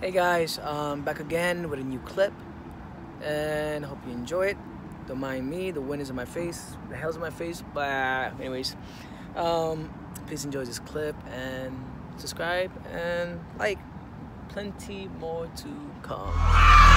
Hey guys, back again with a new clip, and hope you enjoy it. Don't mind me, the wind is in my face, the hell's in my face, but anyways, please enjoy this clip and subscribe and like. Plenty more to come.